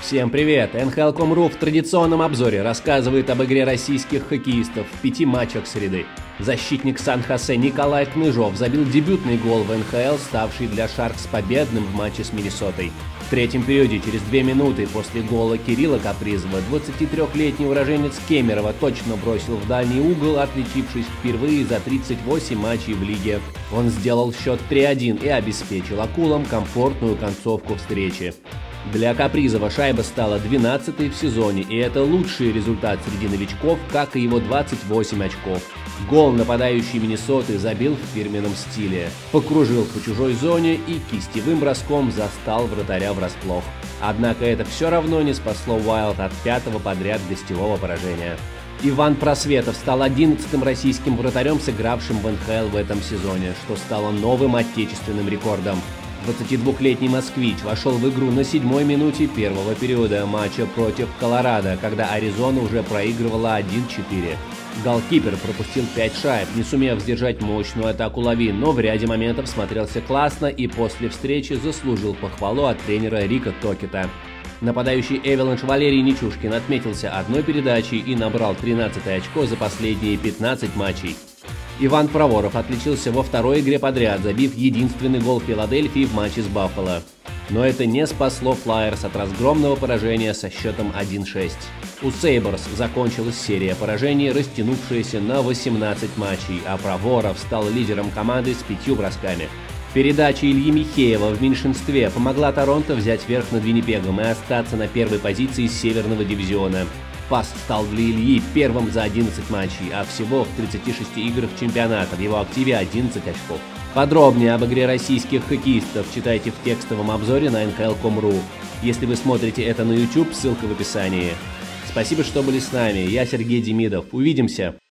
Всем привет! НХЛ.com.ру в традиционном обзоре рассказывает об игре российских хоккеистов в 5 матчах среды. Защитник Сан-Хосе Николай Кныжов забил дебютный гол в НХЛ, ставший для Шаркс победным в матче с Миннесотой. В третьем периоде, через 2 минуты после гола Кирилла Капризова, 23-летний уроженец Кемерово точно бросил в дальний угол, отличившись впервые за 38 матчей в лиге. Он сделал счет 3-1 и обеспечил акулам комфортную концовку встречи. Для Капризова шайба стала 12-й в сезоне, и это лучший результат среди новичков, как и его 28 очков. Гол нападающий Миннесоты забил в фирменном стиле. Покружил по чужой зоне и кистевым броском застал вратаря врасплох. Однако это все равно не спасло Уайлд от 5-го подряд гостевого поражения. Иван Просветов стал 11-м российским вратарем, сыгравшим в НХЛ в этом сезоне, что стало новым отечественным рекордом. 22-летний москвич вошел в игру на 7-й минуте первого периода матча против Колорадо, когда Аризона уже проигрывала 1-4. Голкипер пропустил 5 шайб, не сумев сдержать мощную атаку Лавин, но в ряде моментов смотрелся классно и после встречи заслужил похвалу от тренера Рика Токета. Нападающий Эвеланш Валерий Нечушкин отметился одной передачей и набрал 13-е очко за последние 15 матчей. Иван Проворов отличился во второй игре подряд, забив единственный гол Филадельфии в матче с Баффало. Но это не спасло Флайерс от разгромного поражения со счетом 1-6. У Сейберс закончилась серия поражений, растянувшаяся на 18 матчей, а Проворов стал лидером команды с 5 бросками. Передача Ильи Михеева в меньшинстве помогла Торонто взять верх над Виннипегом и остаться на первой позиции Северного дивизиона. Пас стал для Ильи первым за 11 матчей, а всего в 36 играх чемпионата, в его активе 11 очков. Подробнее об игре российских хоккеистов читайте в текстовом обзоре на nhl.com.ru. Если вы смотрите это на YouTube, ссылка в описании. Спасибо, что были с нами. Я Сергей Демидов. Увидимся!